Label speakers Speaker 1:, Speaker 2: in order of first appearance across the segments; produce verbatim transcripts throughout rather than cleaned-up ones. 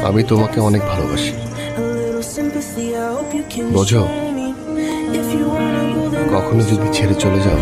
Speaker 1: আমি তোমাকে অনেক ভালোবাসি, বোঝো? কখনো যদি ছেড়ে চলে যাও,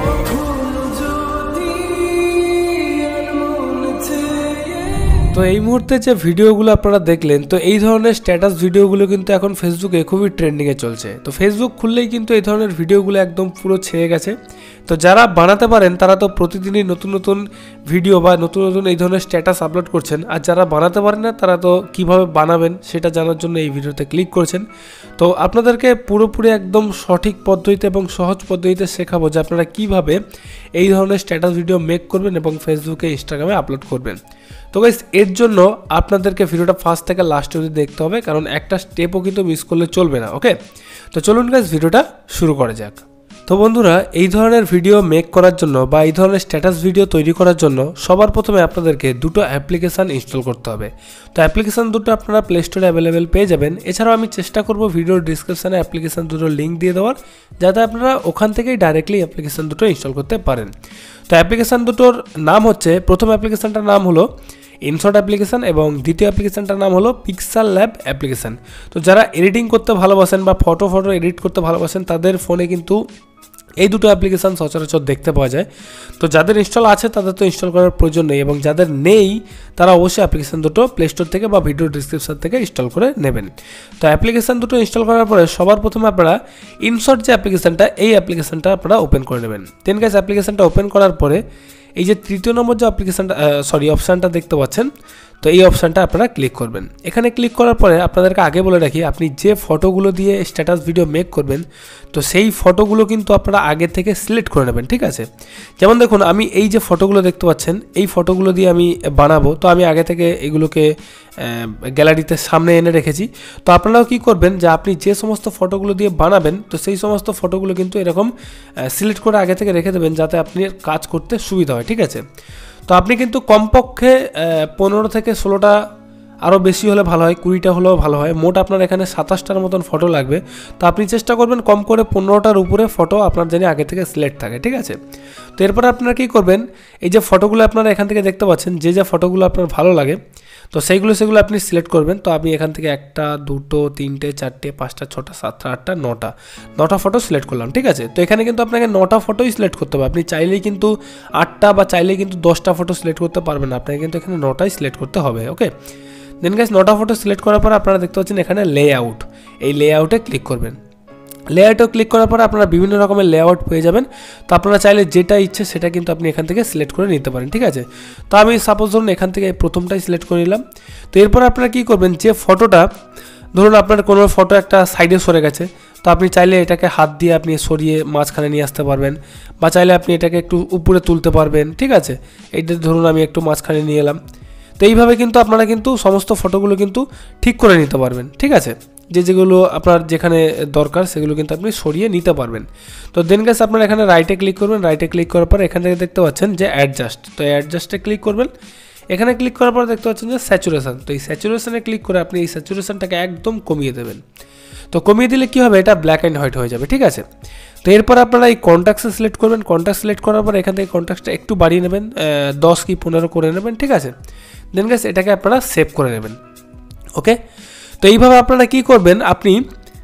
Speaker 2: তো এই মুহূর্তে যে ভিডিওগুলো আপনারা দেখলেন, তো এই ধরনের স্ট্যাটাস ভিডিওগুলো কিন্তু এখন ফেসবুকে খুবই ট্রেন্ডিংয়ে চলছে। তো ফেসবুক খুললেই কিন্তু এই ধরনের ভিডিওগুলো একদম পুরো ছেয়ে গেছে। তো যারা বানাতে পারেন তারা তো প্রতিদিনই নতুন নতুন ভিডিও বা নতুন নতুন এই ধরনের স্ট্যাটাস আপলোড করছেন, আর যারা বানাতে পারেন না তারা তো কিভাবে বানাবেন সেটা জানার জন্য এই ভিডিওতে ক্লিক করেছেন। তো আপনাদেরকে পুরোপুরি একদম সঠিক পদ্ধতিতে এবং সহজ পদ্ধতিতে শেখাবো যে আপনারা কিভাবে এই ধরনের স্ট্যাটাস ভিডিও মেক করবেন এবং ফেসবুকে ইনস্টাগ্রামে আপলোড করবেন। তো গাইস, এর জন্য আপনাদেরকে ভিডিওটা ফার্স্ট থেকে লাস্ট অবধি দেখতে হবে, কারণ একটা স্টেপও কিন্তু মিস করলে চলবে না। ওকে, তো চলুন গাইস ভিডিওটা শুরু করা যাক। তো বন্ধুরা, এই ধরনের ভিডিও মেক করার জন্য বা এই ধরনের স্ট্যাটাস ভিডিও তৈরি করার জন্য সবার প্রথমে আপনাদেরকে দুটো অ্যাপ্লিকেশান ইনস্টল করতে হবে। তো অ্যাপ্লিকেশান দুটো আপনারা প্লে স্টোরে অ্যাভেলেবেল পেয়ে যাবেন। এছাড়াও আমি চেষ্টা করব ভিডিওর ডিসক্রিপশানে অ্যাপ্লিকেশান দুটোর লিঙ্ক দিয়ে দেওয়ার, যাতে আপনারা ওখান থেকেই ডাইরেক্টলি অ্যাপ্লিকেশান দুটো ইনস্টল করতে পারেন। তো অ্যাপ্লিকেশান দুটোর নাম হচ্ছে, প্রথম অ্যাপ্লিকেশানটার নাম হলো ইনশট অ্যাপ্লিকেশান এবং দ্বিতীয় অ্যাপ্লিকেশানটার নাম হলো পিক্সেল ল্যাব অ্যাপ্লিকেশান। তো যারা এডিটিং করতে ভালোবাসেন বা ফটো ফটো এডিট করতে ভালোবাসেন তাদের ফোনে কিন্তু এই দুটো অ্যাপ্লিকেশান সচরাচর দেখতে পাওয়া যায়। তো যাদের ইনস্টল আছে তাদের তো ইনস্টল করার প্রয়োজন নেই, এবং যাদের নেই তারা অবশ্যই অ্যাপ্লিকেশান দুটো প্লে স্টোর থেকে বা ভিডিও ডিসক্রিপশন থেকে ইনস্টল করে নেবেন। তো অ্যাপ্লিকেশান দুটো ইনস্টল করার পরে সবার প্রথমে আপনারা ইনশট যে অ্যাপ্লিকেশানটা, এই অ্যাপ্লিকেশানটা আপনারা ওপেন করে নেবেন। দেন গাইস, অ্যাপ্লিকেশানটা ওপেন করার পরে এই যে তৃতীয় নম্বর যে অ্যাপ্লিকেশানটা সরি অপশানটা দেখতে পাচ্ছেন, তো এই অপশানটা আপনারা ক্লিক করবেন। এখানে ক্লিক করার পরে আপনাদেরকে আগে বলে রাখি, আপনি যে ফটোগুলো দিয়ে স্ট্যাটাস ভিডিও মেক করবেন তো সেই ফটোগুলো কিন্তু আপনারা আগে থেকে সিলেক্ট করে নেবেন, ঠিক আছে? যেমন দেখুন, আমি এই যে ফটোগুলো দেখতে পাচ্ছেন এই ফটোগুলো দিয়ে আমি বানাবো, তো আমি আগে থেকে এগুলোকে গ্যালারিতে সামনে এনে রেখেছি। তো আপনারাও কি করবেন, যে আপনি যে সমস্ত ফটোগুলো দিয়ে বানাবেন তো সেই সমস্ত ফটোগুলো কিন্তু এরকম সিলেক্ট করে আগে থেকে রেখে দেবেন, যাতে আপনি কাজ করতে সুবিধা হয়, ঠিক আছে? তো আপনি কিন্তু কমপক্ষে পনেরো থেকে ষোলোটা, আরও বেশি হলে ভালো হয়, কুড়িটা হলেও ভালো হয়। মোট আপনার এখানে সাতাশটার মতন ফটো লাগবে। তো আপনি চেষ্টা করবেন কম করে পনেরোটার উপরে ফটো আপনার জানি আগে থেকে সিলেক্ট থাকে, ঠিক আছে? তো এরপরে আপনারা কী করবেন, এই যে ফটোগুলো আপনারা এখান থেকে দেখতে পাচ্ছেন, যে যে ফটোগুলো আপনার ভালো লাগে তো সেইগুলো সেগুলো আপনি সিলেক্ট করবেন। তো আমি এখান থেকে একটা, দুটো, তিনটে, চারটে, পাঁচটা, ছটা, সাতটা, আটটা, নটা নটা ফটো সিলেক্ট করলাম, ঠিক আছে? তো এখানে কিন্তু আপনাকে নটা ফটোই সিলেক্ট করতে হবে। আপনি চাইলেই কিন্তু আটটা বা চাইলেই কিন্তু দশটা ফটো সিলেক্ট করতে পারবেন না, আপনাকে কিন্তু এখানে নটাই সিলেক্ট করতে হবে। ওকে, দেন গাইস, নটা ফটো সিলেক্ট করার পর আপনারা দেখতে পাচ্ছেন এখানে লেআউট, এই লেআউটে ক্লিক করবেন। লেআউটে ক্লিক করার পর আপনারা বিভিন্ন রকমের লেআউট পেয়ে যাবেন। তো আপনারা চাইলে যেটা ইচ্ছে সেটা কিন্তু আপনি এখান থেকে সিলেক্ট করে নিতে পারেন, ঠিক আছে? তো আমি সাপোজ ধরুন এখান থেকে প্রথমটাই সিলেক্ট করে নিলাম। তো এরপর আপনারা কী করবেন, যে ফটোটা ধরুন আপনার কোনো ফটো একটা সাইডে সরে গেছে, তো আপনি চাইলে এটাকে হাত দিয়ে আপনি সরিয়ে মাঝখানে নিয়ে আসতে পারবেন, বা চাইলে আপনি এটাকে একটু উপরে তুলতে পারবেন, ঠিক আছে? এইটা ধরুন আমি একটু মাঝখানে নিয়ে এলাম। তো এইভাবে কিন্তু আপনারা কিন্তু সমস্ত ফটোগুলো কিন্তু ঠিক করে নিতে পারবেন, ঠিক আছে? যে যেগুলো আপনার যেখানে দরকার সেগুলো কিন্তু আপনি সরিয়ে নিতে পারবেন। তো দেন গাইস, আপনারা এখানে রাইটে ক্লিক করবেন। রাইটে ক্লিক করার পর এখান থেকে দেখতে পাচ্ছেন যে অ্যাডজাস্ট, তো অ্যাডজাস্টে ক্লিক করবেন। এখানে ক্লিক করার পর দেখতে পাচ্ছেন যে স্যাচুরেশন, তো এই স্যাচুরেশনে ক্লিক করে আপনি এই স্যাচুরেশনটাকে একদম কমিয়ে দেবেন। তো কমিয়ে দিলে কী হবে, এটা ব্ল্যাক অ্যান্ড হোয়াইট হয়ে যাবে, ঠিক আছে? তো এরপর আপনারা এই কন্ট্যাক্টসে সিলেক্ট করবেন। কন্ট্যাক্ট সিলেক্ট করার পর এখান থেকে কন্ট্যাক্টটা একটু বাড়িয়ে নেবেন, দশ কি পনেরো করে নেবেন, ঠিক আছে? দেন গাইস, এটাকে আপনারা সেভ করে নেবেন। ওকে, তো এইভাবে আপনারা কি করবেন, আপনি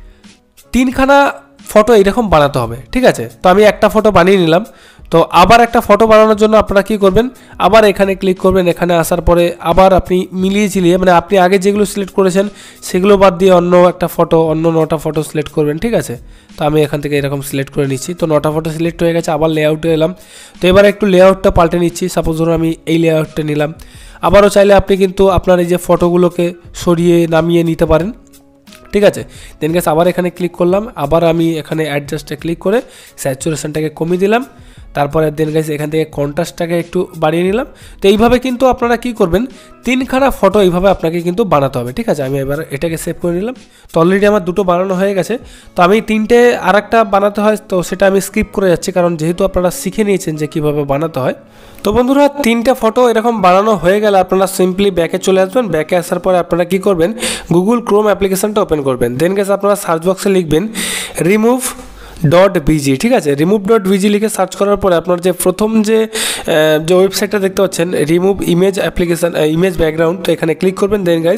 Speaker 2: তিনখানা ফটো এইরকম বানাতে হবে, ঠিক আছে? তো আমি একটা ফটো বানিয়ে নিলাম। তো আবার একটা ফটো বানানোর জন্য আপনারা কি করবেন, আবার এখানে ক্লিক করবেন। এখানে আসার পরে আবার আপনি মিলিয়ে ঝিলিয়ে, মানে আপনি আগে যেগুলো সিলেক্ট করেছেন সেগুলো বাদ দিয়ে অন্য একটা ফটো, অন্য নটা ফটো সিলেক্ট করবেন, ঠিক আছে? তো আমি এখান থেকে এরকম সিলেক্ট করে নিচ্ছি। তো নটা ফটো সিলেক্ট হয়ে গেছে, আবার লেআউটে এলাম। তো এবার একটু লেআউটটা পাল্টে নিচ্ছি। সাপোজ ধরুন আমি এই লেআউটটা নিলাম। আবারও চাইলে আপনি কিন্তু আপনার এই যে ফটোগুলোকে সরিয়ে নামিয়ে নিতে পারেন, ঠিক আছে? দেন গাইস, আবার এখানে ক্লিক করলাম। আবার আমি এখানে অ্যাডজাস্টে ক্লিক করে স্যাচুরেশনটাকে কমিয়ে দিলাম। তারপরে দেন গাইস, এখান থেকে কন্ট্রাস্টটাকে একটু বাড়িয়ে নিলাম। তো এইভাবে কিন্তু আপনারা কি করবেন, তিনখানা ফটো এইভাবে আপনাকে কিন্তু বানাতে হবে, ঠিক আছে? আমি এবার এটাকে সেভ করে নিলাম। তো অলরেডি আমার দুটো বানানো হয়ে গেছে। তো আমি তিনটে আর একটা বানাতে হয়, তো সেটা আমি স্কিপ করে যাচ্ছি, কারণ যেহেতু আপনারা শিখে নিয়েছেন যে কীভাবে বানাতে হয়। তো বন্ধুরা, তিনটে ফটো এরকম বানানো হয়ে গেলে আপনারা সিম্পলি ব্যাকে চলে আসবেন। ব্যাকে আসার পরে আপনারা কী করবেন, গুগল ক্রোম অ্যাপ্লিকেশনটা ওপেন করবেন। দেন গাইস, আপনারা সার্চ বক্সে লিখবেন রিমুভ ডট ভিজি, ঠিক আছে? রিমুভ ডট ভিজি লিখে সার্চ করার পরে আপনার যে প্রথম যে যে ওয়েবসাইটটা দেখতে পাচ্ছেন remove image application image background, তো এখানে ক্লিক করবেন। দেন গাইস,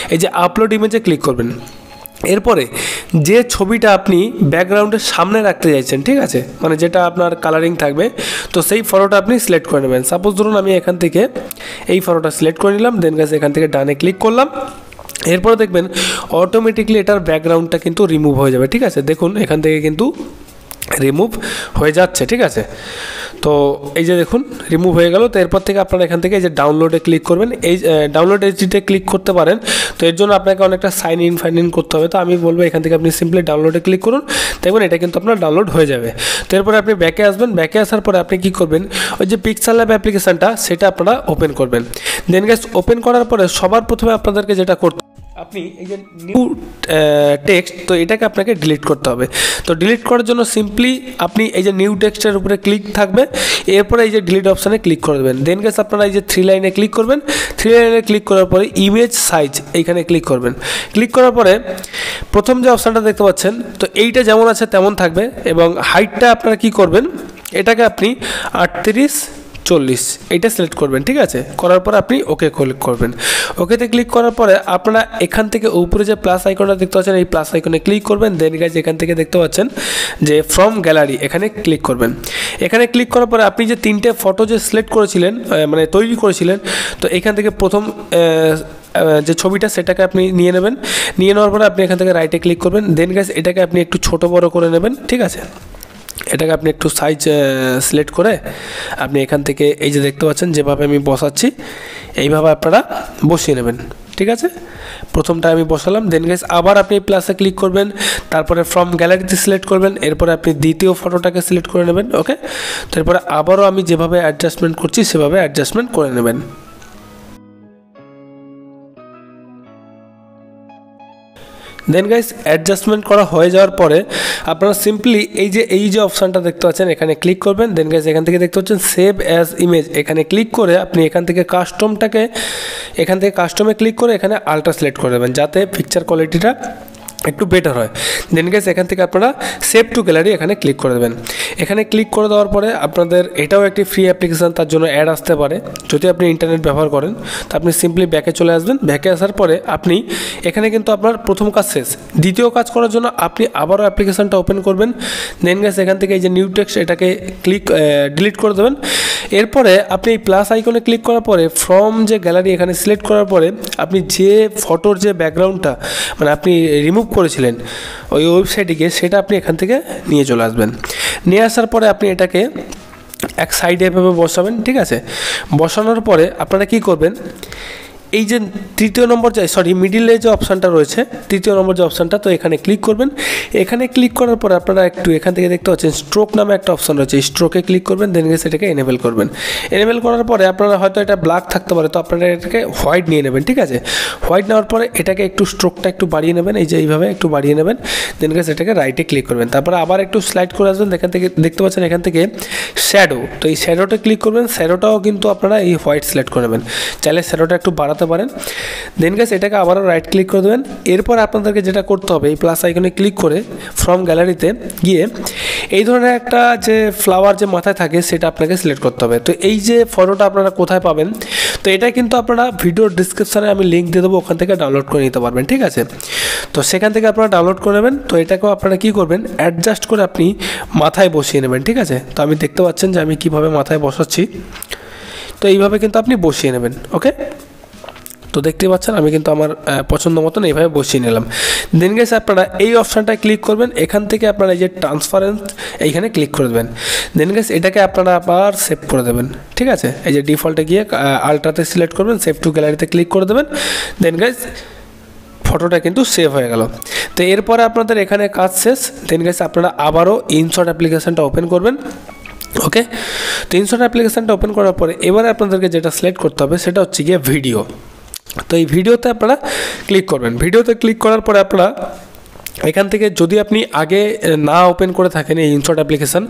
Speaker 2: এই যে আপলোড ইমেজে ক্লিক করবেন। এরপরে যে ছবিটা আপনি ব্যাকগ্রাউন্ডের সামনে রাখতে চাইছেন, ঠিক আছে, মানে যেটা আপনার কালারিং থাকবে, তো সেই ফটোটা আপনি সিলেক্ট করে নেবেন। সাপোজ ধরুন আমি এখান থেকে এই ফটোটা সিলেক্ট করে নিলাম, দেন গাইস এখান থেকে ডানে ক্লিক করলাম। এরপরে দেখবেন অটোমেটিকলি এটার ব্যাকগ্রাউন্ডটা কিন্তু রিমুভ হয়ে যাবে, ঠিক আছে। দেখুন এখান থেকে কিন্তু রিমুভ হয়ে যাচ্ছে, ঠিক আছে। তো এই যে দেখুন রিমুভ হয়ে গেল। তো এরপর থেকে আপনারা এখান থেকে এই যে ডাউনলোডে ক্লিক করবেন, এই ডাউনলোড এইচডিতে ক্লিক করতে পারেন। তো এর জন্য আপনাকে অনেকটা সাইন ইন ফাইন ইন করতে হবে। তো আমি বলবো এখান থেকে আপনি সিম্পলি ডাউনলোডে ক্লিক করুন, দেখবেন এটা কিন্তু আপনার ডাউনলোড হয়ে যাবে। তো এরপরে আপনি ব্যাকে আসবেন, ব্যাকে আসার পরে আপনি কী করবেন, ওই যে পিক্সেল ল্যাব অ্যাপ্লিকেশানটা সেটা আপনারা ওপেন করবেন। দেন গাইস ওপেন করার পরে সবার প্রথমে আপনাদেরকে যেটা করতে, আপনি এই যে নিউ টেক্সট, তো এটাকে আপনাকে ডিলিট করতে হবে। তো ডিলিট করার জন্য সিম্পলি আপনি এই যে নিউ টেক্সটের উপরে ক্লিক থাকবে, এরপরে এই যে ডিলিট অপশানে ক্লিক করে দেবেন। দেন গেছে আপনারা এই যে থ্রি লাইনে ক্লিক করবেন, থ্রি লাইনে ক্লিক করার পরে ইমেজ সাইজ এইখানে ক্লিক করবেন। ক্লিক করার পরে প্রথম যে অপশানটা দেখতে পাচ্ছেন, তো এইটা যেমন আছে তেমন থাকবে, এবং হাইটটা আপনারা কি করবেন, এটাকে আপনি আটত্রিশ চল্লিশ এইটা সিলেক্ট করবেন, ঠিক আছে। করার পর আপনি ওকে ক্লিক করবেন। ওকেতে ক্লিক করার পরে আপনারা এখান থেকে উপরে যে প্লাস আইকনটা দেখতে পাচ্ছেন, এই প্লাস আইকনে ক্লিক করবেন। দেন গাইজ এখান থেকে দেখতে পাচ্ছেন যে ফ্রম গ্যালারি, এখানে ক্লিক করবেন। এখানে ক্লিক করার পরে আপনি যে তিনটে ফটো যে সিলেক্ট করেছিলেন, মানে তৈরি করেছিলেন, তো এখান থেকে প্রথম যে ছবিটা সেটাকে আপনি নিয়ে নেবেন। নিয়ে নেওয়ার পরে আপনি এখান থেকে রাইটে ক্লিক করবেন। দেন গাইজ এটাকে আপনি একটু ছোট বড় করে নেবেন, ঠিক আছে। এটাকে আপনি একটু সাইজ সিলেক্ট করে আপনি এখান থেকে এই যে দেখতে পাচ্ছেন যেভাবে আমি বসাচ্ছি, এইভাবে আপনারা বসিয়ে নেবেন, ঠিক আছে। প্রথমটা আমি বসালাম। দেন গাইস আবার আপনি প্লাসে ক্লিক করবেন, তারপরে ফ্রম গ্যালারিতে সিলেক্ট করবেন। এরপরে আপনি দ্বিতীয় ফটোটাকে সিলেক্ট করে নেবেন, ওকে। তারপরে আবারও আমি যেভাবে অ্যাডজাস্টমেন্ট করছি সেভাবে অ্যাডজাস্টমেন্ট করে নেবেন। দেন গাইস অ্যাডজাস্টমেন্ট করা হয়ে যাওয়ার পরে আপনারা সিম্পলি এই যে এই যে অপশানটা দেখতে পাচ্ছেন এখানে ক্লিক করবেন। দেন গাইস এখান থেকে দেখতে পাচ্ছেন সেভ অ্যাজ ইমেজ, এখানে ক্লিক করে আপনি এখান থেকে কাস্টমটাকে এখান থেকে কাস্টমে ক্লিক করে এখানে আল্ট্রা সিলেক্ট করে দেবেন, যাতে পিকচার কোয়ালিটিটা একটু বেটার হয়। দেন গাইস এখান থেকে আপনারা সেভ টু গ্যালারি এখানে ক্লিক করে দেবেন। এখানে ক্লিক করে দেওয়ার পরে আপনাদের এটাও একটি ফ্রি অ্যাপ্লিকেশান, তার জন্য অ্যাড আসতে পারে যদি আপনি ইন্টারনেট ব্যবহার করেন। তো আপনি সিম্পলি ব্যাকে চলে আসবেন। ব্যাকে আসার পরে আপনি এখানে কিন্তু আপনার প্রথম কাজ শেষ। দ্বিতীয় কাজ করার জন্য আপনি আবারও অ্যাপ্লিকেশানটা ওপেন করবেন। দেন গাইস এখান থেকে এই যে নিউ টেক্সট এটাকে ক্লিক ডিলিট করে দেবেন। এরপরে আপনি এই প্লাস আইকনে ক্লিক করার পরে ফ্রম যে গ্যালারি এখানে সিলেক্ট করার পরে আপনি যে ফটোর যে ব্যাকগ্রাউন্ডটা মানে আপনি রিমুভ করেছিলেন ওই ওয়েবসাইটে গিয়ে সেটা আপনি এখান থেকে নিয়ে চলে আসবেন। নিয়ে আসার পরে আপনি এটাকে এক সাইডে এভাবে বসাবেন, ঠিক আছে। বসানোর পরে আপনারা কি করবেন, এই যে তৃতীয় নম্বর যে সরি মিডিলে যে অপশানটা রয়েছে, তৃতীয় নম্বর যে অপশানটা, তো এখানে ক্লিক করবেন। এখানে ক্লিক করার পরে আপনারা একটু এখান থেকে দেখতে পাচ্ছেন স্ট্রোক নামে একটা অপশান রয়েছে, স্ট্রোকে ক্লিক করবেন। দেন গিয়ে সেটাকে এনেবেল করবেন। এনেবেল করার পরে আপনারা হয়তো এটা ব্ল্যাক থাকতে পারে, তো আপনারা এটাকে হোয়াইট নিয়ে নেবেন, ঠিক আছে। হোয়াইট নেওয়ার পরে এটাকে একটু স্ট্রোকটা একটু বাড়িয়ে নেবেন, এই যে এইভাবে একটু বাড়িয়ে নেবেন। দেন গিয়ে সেটাকে রাইটে ক্লিক করবেন। তারপরে আবার একটু স্লাইড করে আসবেন। এখান থেকে দেখতে পাচ্ছেন এখান থেকে শ্যাডো, তো এই শ্যাডোটা ক্লিক করবেন। শ্যাডোটাও কিন্তু আপনারা এই হোয়াইট সিলেক্ট করে নেবেন, চাইলে শ্যাডোটা একটু বাড়াতে পারেন। দেন গাইস এটাকে আবারও রাইট ক্লিক করে দেবেন। এরপর আপনাদেরকে যেটা করতে হবে, এই প্লাস আইকনে ক্লিক করে ফ্রম গ্যালারিতে গিয়ে এই ধরনের একটা যে ফ্লাওয়ার যে মাথায় থাকে সেটা আপনাকে সিলেক্ট করতে হবে। তো এই যে ফটোটা আপনারা কোথায় পাবেন, তো এটা কিন্তু আপনারা ভিডিওর ডিসক্রিপশানে আমি লিঙ্ক দিয়ে দেবো, ওখান থেকে ডাউনলোড করে নিতে পারবেন, ঠিক আছে। তো সেখান থেকে আপনারা ডাউনলোড করে নেবেন। তো এটাকেও আপনারা কী করবেন, অ্যাডজাস্ট করে আপনি মাথায় বসিয়ে নেবেন, ঠিক আছে। তো আমি দেখতে পাচ্ছেন যে আমি কীভাবে মাথায় বসাচ্ছি, তো এইভাবে কিন্তু আপনি বসিয়ে নেবেন, ওকে। তো দেখতে পাচ্ছেন আমি কিন্তু আমার পছন্দ মতন এইভাবে বসিয়ে নিলাম। দেন গাইস আপনারা এই অপশানটায় ক্লিক করবেন। এখান থেকে আপনারা এই যে ট্রান্সপারেন্ট এইখানে ক্লিক করে দেবেন। দেন গাইস এটাকে আপনারা আবার সেভ করে দেবেন, ঠিক আছে। এই যে ডিফল্টে গিয়ে আল্ট্রাতে সিলেক্ট করবেন, সেভ টু গ্যালারিতে ক্লিক করে দেবেন। দেন গাইস ফটোটা কিন্তু সেভ হয়ে গেল। তো এরপরে আপনাদের এখানে কাজ শেষ। দেন গাইস আপনারা আবারও ইনশট অ্যাপ্লিকেশানটা ওপেন করবেন, ওকে। তো ইনশট অ্যাপ্লিকেশানটা ওপেন করার পরে এবারে আপনাদেরকে যেটা সিলেক্ট করতে হবে সেটা হচ্ছে গিয়ে ভিডিও। তো এই ভিডিওতে আপনারা ক্লিক করবেন। ভিডিওতে ক্লিক করার পরে আপনারা এখান থেকে যদি আপনি আগে না ওপেন করে থাকেন এই ইনশট অ্যাপ্লিকেশান,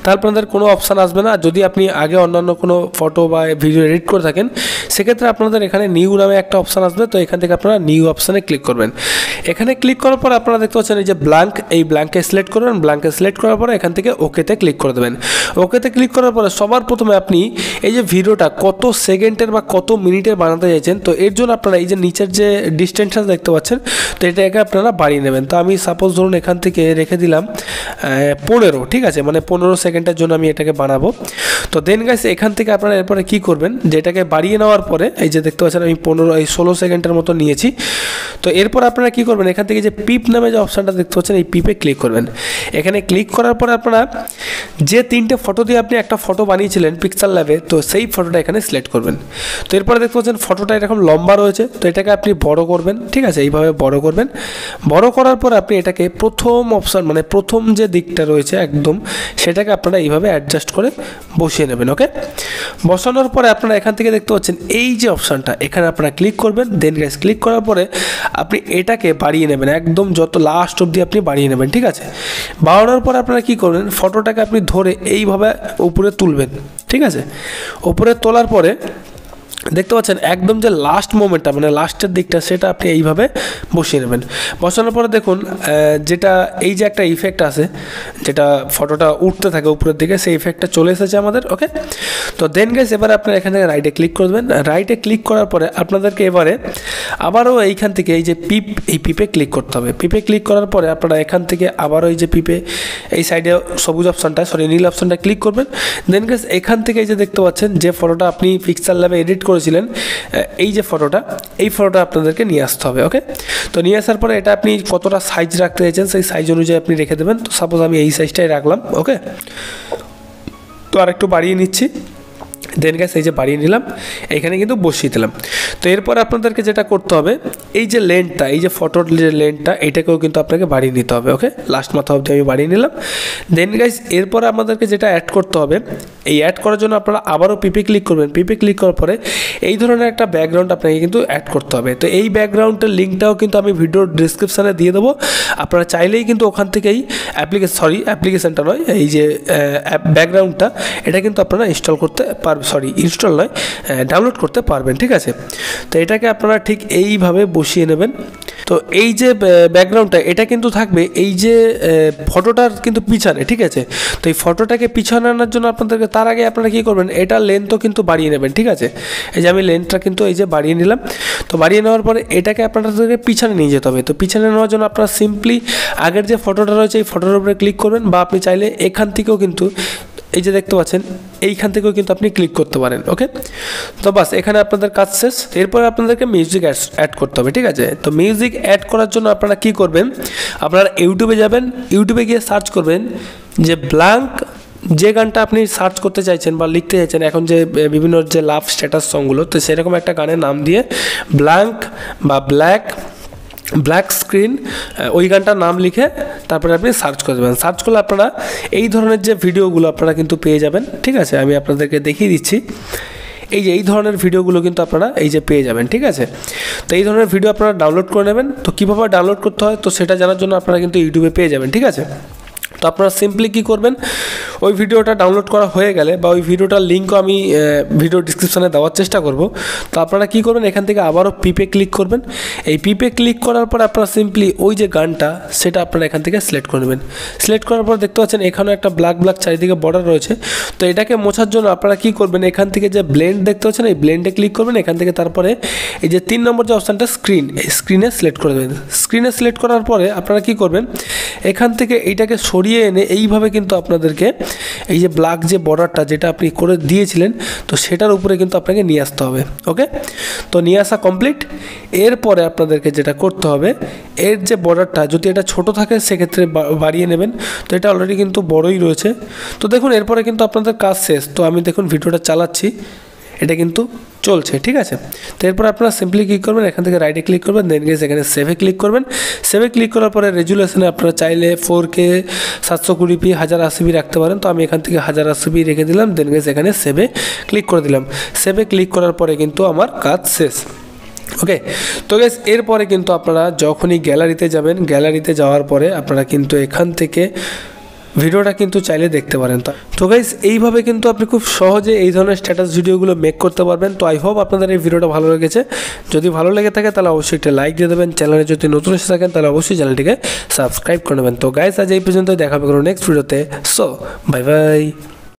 Speaker 2: তাহলে আপনাদের কোনো অপশান আসবে না। যদি আপনি আগে অন্যান্য কোনো ফটো বা ভিডিও এডিট করে থাকেন সেক্ষেত্রে আপনাদের এখানে নিউ নামে একটা অপশান আসবে, তো এখান থেকে আপনারা নিউ অপশানে ক্লিক করবেন। এখানে ক্লিক করার পর আপনারা দেখতে পাচ্ছেন এই যে ব্ল্যাঙ্ক, এই ব্ল্যাঙ্কে সিলেক্ট করবেন। ব্ল্যাঙ্কে সিলেক্ট করার পরে এখান থেকে ওকেতে ক্লিক করে দেবেন। ওকেতে ক্লিক করার পরে সবার প্রথমে আপনি এই যে ভিডিওটা কত সেকেন্ডের বা কত মিনিটের বানাতে চাইছেন, তো এর জন্য আপনারা এই যে নিচের যে ডিস্টেন্সটা দেখতে পাচ্ছেন, তো এটাকে আপনারা বাড়িয়ে নেবেন। তো আমি সাপোজ ধরুন এখান থেকে রেখে দিলাম পনেরো, ঠিক আছে, মানে পনেরো সেকেন্ডের জন্য আমি এটাকে বানাবো। তো দেন গাইস এখান থেকে আপনারা এরপরে কী করবেন, যে এটাকে বাড়িয়ে নেওয়ার পরে এই যে দেখতে পাচ্ছেন আমি পনেরো এই ষোলো সেকেন্ডের মতো নিয়েছি। তো এরপর আপনারা কী করবেন, এখান থেকে যে পিপ নামে যে অপশানটা দেখতে পাচ্ছেন এই পিপে ক্লিক করবেন। এখানে ক্লিক করার পরে আপনারা যে তিনটে ফটো দিয়ে আপনি একটা ফটো বানিয়েছিলেন পিক্সেল ল্যাবে, তো সেই ফটোটা এখানে সিলেক্ট করবেন। তো এরপরে দেখতে পাচ্ছেন ফটোটা এরকম লম্বা রয়েছে, তো এটাকে আপনি বড় করবেন, ঠিক আছে, এইভাবে বড় করবেন। বড় করার পর আপনি এটাকে প্রথম অপশান মানে প্রথম যে দিকটা রয়েছে একদম সেটাকে আপনারা এইভাবে অ্যাডজাস্ট করে বসিয়ে নেবেন। ওকে, বসানোর পরে আপনারা এখান থেকে দেখতে পাচ্ছেন এই যে অপশানটা, এখানে আপনারা ক্লিক করবেন। দেন গাইস ক্লিক করার পরে আপনি এটাকে বাড়িয়ে নেবেন, একদম যত লাস্ট অবধি আপনি বাড়িয়ে নেবেন, ঠিক আছে। বাড়ানোর পরে আপনারা কী করবেন, ফটোটাকে আপনি ধরে এইভাবে উপরে তুলবেন, ঠিক আছে। উপরে তোলার পরে দেখতে পাচ্ছেন একদম যে লাস্ট মোমেন্টটা মানে লাস্টের দিকটা সেটা আপনি এইভাবে বসিয়ে নেবেন। বসানোর পরে দেখুন যেটা এই যে একটা ইফেক্ট আছে, যেটা ফটোটা উঠতে থাকে উপরের দিকে, সেই ইফেক্টটা চলে এসেছে আমাদের। ওকে, তো দেন গাইস এবারে আপনারা এখান থেকে রাইটে ক্লিক করবেন। রাইটে ক্লিক করার পরে আপনাদেরকে এবারে আবারও এইখান থেকে এই যে পিপ, এই পিপে ক্লিক করতে হবে। পিপে ক্লিক করার পরে আপনারা এখান থেকে আবারও এই যে পিপে এই সাইডে সবুজ অপশানটা সরি নীল অপশানটা ক্লিক করবেন। দেন গাইস এখান থেকে এই যে দেখতে পাচ্ছেন যে ফটোটা আপনি পিক্সেল ল্যাবে এডিট করেছিলেন, এই যে ফটোটা, এই ফটোটা আপনাদেরকে নিয়ে আসতে হবে। ওকে, তো নিয়ে আসার পরে এটা আপনি কতটা সাইজ রাখতে চাইছেন সেই সাইজ অনুযায়ী আপনি রেখে দেবেন। তো সাপোজ আমি এই সাইজটাই রাখলাম। ওকে, তো আর একটু বাড়িয়ে নিচ্ছি। দেন গাইস এই যে বাড়িয়ে নিলাম, এখানে কিন্তু বসিয়ে দিলাম। তো এরপর আপনাদেরকে যেটা করতে হবে, এই যে লেন্থটা, এই যে ফটোর যে লেন্থটা, এটাকেও কিন্তু আপনাকে বাড়িয়ে নিতে হবে। ওকে, লাস্ট মাথা অবধি আমি বাড়িয়ে নিলাম। দেন গাইস এরপর আমাদেরকে যেটা অ্যাড করতে হবে, এই অ্যাড করার জন্য আপনারা আবারও পিপে ক্লিক করবেন। পিপে ক্লিক করার পরে এই ধরনের একটা ব্যাকগ্রাউন্ড আপনাকে কিন্তু অ্যাড করতে হবে। তো এই ব্যাকগ্রাউন্ডের লিঙ্কটাও কিন্তু আমি ভিডিওর ডিসক্রিপশানে দিয়ে দেবো। আপনারা চাইলেই কিন্তু ওখান থেকেই অ্যাপ্লিকেশন সরি অ্যাপ্লিকেশানটা নয় এই যে ব্যাকগ্রাউন্ডটা, এটা কিন্তু আপনারা ইনস্টল করতে পারবেন, সরি ইনস্টল নয় ডাউনলোড করতে পারবেন, ঠিক আছে। তো এটাকে আপনারা ঠিক এইভাবে বসিয়ে নেবেন। তো এই যে ব্যাকগ্রাউন্ডটা এটা কিন্তু থাকবে এই যে ফটোটার কিন্তু পিছনে, ঠিক আছে। তো এই ফটোটাকে পিছনে আনার জন্য আপনাদেরকে তার আগে আপনারা কী করবেন, এটা লেন্থও কিন্তু বাড়িয়ে নেবেন, ঠিক আছে। এই যে আমি লেন্থটা কিন্তু এই যে বাড়িয়ে নিলাম। তো বাড়িয়ে নেওয়ার পরে এটাকে আপনাদেরকে পিছনে নিয়ে যেতে হবে। তো পিছনে নেওয়ার জন্য আপনারা সিম্পলি আগের যে ফটোটা রয়েছে এই ফটোর উপরে ক্লিক করবেন, বা আপনি চাইলে এখান থেকেও কিন্তু এই যে দেখতে পাচ্ছেন এইখান থেকেও কিন্তু আপনি ক্লিক করতে পারেন। ওকে, তো বাস এখানে আপনাদের কাজ শেষ। এরপরে আপনাদেরকে মিউজিক অ্যাড করতে হবে, ঠিক আছে। তো মিউজিক অ্যাড করার জন্য আপনারা কি করবেন, আপনারা ইউটিউবে যাবেন, ইউটিউবে গিয়ে সার্চ করবেন যে ব্ল্যাঙ্ক, যে গানটা আপনি সার্চ করতে চাইছেন বা লিখতে চাইছেন এখন যে বিভিন্ন যে লাভ স্ট্যাটাস সংগুলো, তো সেরকম একটা গানের নাম দিয়ে ব্ল্যাঙ্ক বা ব্ল্যাক ব্ল্যাক স্ক্রিন ওই গানটার নাম লিখে তারপরে আপনি সার্চ করে দেবেন। সার্চ করলে আপনারা এই ধরনের যে ভিডিওগুলো আপনারা কিন্তু পেয়ে যাবেন, ঠিক আছে। আমি আপনাদেরকে দেখিয়ে দিচ্ছি, এই যে এই ধরনের ভিডিওগুলো কিন্তু আপনারা এই যে পেয়ে যাবেন, ঠিক আছে। তো এই ধরনের ভিডিও আপনারা ডাউনলোড করে নেবেন। তো কীভাবে ডাউনলোড করতে হয় তো সেটা জানার জন্য আপনারা কিন্তু ইউটিউবে পেয়ে যাবেন, ঠিক আছে। তো আপনারা সিম্পলি কী করবেন, ওই ভিডিওটা ডাউনলোড করা হয়ে গেলে বা ওই ভিডিওটার লিঙ্কও আমি ভিডিও ডিসক্রিপশানে দেওয়ার চেষ্টা করব। তো আপনারা কী করবেন, এখান থেকে আবারও পিপে ক্লিক করবেন। এই পিপে ক্লিক করার পর আপনারা সিম্পলি ওই যে গানটা সেটা আপনারা এখান থেকে সিলেক্ট করে নেবেন। সিলেক্ট করার পর দেখতে পাচ্ছেন এখানেও একটা ব্ল্যাক ব্ল্যাক চারিদিকে বর্ডার রয়েছে। তো এটাকে মোছার জন্য আপনারা কী করবেন, এখান থেকে যে ব্লেন্ড দেখতে পাচ্ছেন এই ব্লেন্ডে ক্লিক করবেন। এখান থেকে তারপরে এই যে তিন নম্বর যে অপশানটা স্ক্রিন, এই স্ক্রিনে সিলেক্ট করে দেবেন। স্ক্রিনে সিলেক্ট করার পরে আপনারা কী করবেন, এখান থেকে এইটাকে সরিয়ে এনে এইভাবে কিন্তু আপনাদেরকে এই যে ব্ল্যাক যে বর্ডারটা যেটা আপনি করে দিয়েছিলেন তো সেটার উপরে কিন্তু আপনাকে নিয়ে আসতে হবে। ওকে, তো নিয়ে আসা কমপ্লিট। এরপরে আপনাদেরকে যেটা করতে হবে, এর যে বর্ডারটা যদি এটা ছোট থাকে সেক্ষেত্রে বাড়িয়ে নেবেন। তো এটা অলরেডি কিন্তু বড়ই রয়েছে। তো দেখুন এরপরে কিন্তু আপনাদের কাজ শেষ। তো আমি দেখুন ভিডিওটা চালাচ্ছি, এটা কিন্তু চলছে, ঠিক আছে। তো এরপর আপনারা সিম্পলি কী করবেন, এখান থেকে রাইটে ক্লিক করবেন, দেন গেছে এখানে সেভে ক্লিক করবেন। সেভে ক্লিক করার পরে রেজুলেশনে আপনারা চাইলে ফোর কে সাতশো কুড়ি পি হাজার আশি পি রাখতে পারেন। তো আমি এখান থেকে হাজার আশি পি রেখে দিলাম। দেন গেছে এখানে সেভে ক্লিক করে দিলাম। সেভে ক্লিক করার পরে কিন্তু আমার কাজ শেষ। ওকে, তো গাইস এরপরে কিন্তু আপনারা যখনই গ্যালারিতে যাবেন, গ্যালারিতে যাওয়ার পরে আপনারা কিন্তু এখান থেকে ভিডিওটা কিন্তু চাইলে দেখতে পারেন। তো গাইস এইভাবে কিন্তু আপনি খুব সহজে এই ধরনের স্ট্যাটাস ভিডিওগুলো মেক করতে পারবেন। তো আই হোপ আপনাদের এই ভিডিওটা ভালো লেগেছে। যদি ভালো লেগে থাকে তাহলে অবশ্যই একটা লাইক দিয়ে দেবেন। চ্যানেলে যদি নতুন এসে থাকেন তাহলে অবশ্যই চ্যানেলটিকে সাবস্ক্রাইব করে নেবেন। তো গাইস আজ এই পর্যন্ত, দেখা হবে কোনো নেক্সট ভিডিওতে। So bye by.